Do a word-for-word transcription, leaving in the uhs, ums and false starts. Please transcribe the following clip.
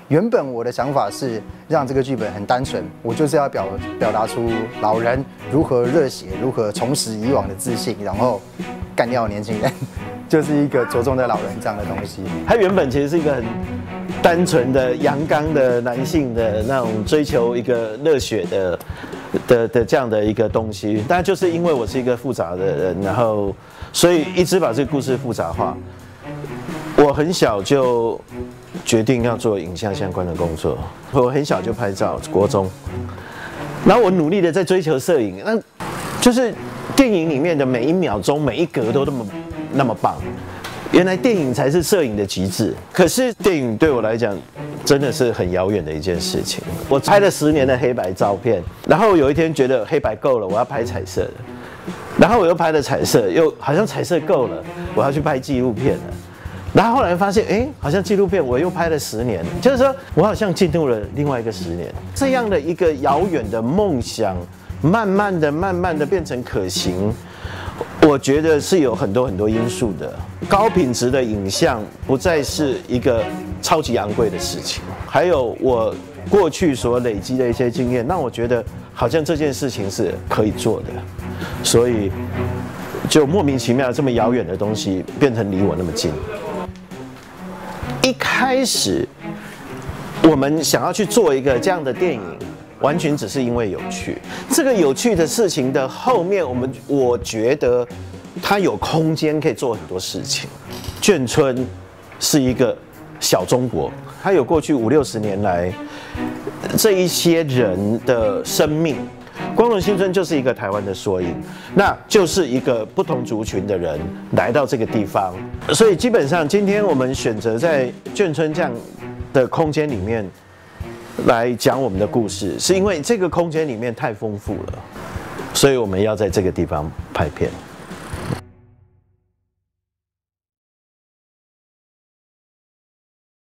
原本我的想法是让这个剧本很单纯，我就是要表表达出老人如何热血，如何重拾以往的自信，然后干掉年轻人，就是一个着重在老人这样的东西。 他原本其实是一个很单纯的阳刚的男性的那种追求一个热血的的的这样的一个东西，但就是因为我是一个复杂的人，然后所以一直把这个故事复杂化。我很小就决定要做影像相关的工作，我很小就拍照，国中，然后我努力的在追求摄影，那就是电影里面的每一秒钟、每一格都那么那么棒。原来电影才是摄影的极致，可是电影对我来讲真的是很遥远的一件事情。我拍了十年的黑白照片，然后有一天觉得黑白够了，我要拍彩色的，然后我又拍了彩色，又好像彩色够了，我要去拍纪录片了。然后后来发现，哎，好像纪录片我又拍了十年，就是说我好像进入了另外一个十年，这样的一个遥远的梦想，慢慢的、慢慢的变成可行。我觉得是有很多很多因素的，高品质的影像不再是一个超级昂贵的事情，还有我过去所累积的一些经验，让我觉得好像这件事情是可以做的，所以就莫名其妙这么遥远的东西变成离我那么近。一开始我们想要去做一个这样的电影，完全只是因为有趣。这个有趣的事情的后面，我们我觉得它有空间可以做很多事情。眷村是一个小中国，它有过去五六十年来这一些人的生命。光荣新村就是一个台湾的缩影，那就是一个不同族群的人来到这个地方，所以基本上今天我们选择在眷村这样的空间里面来讲我们的故事，是因为这个空间里面太丰富了，所以我们要在这个地方拍片。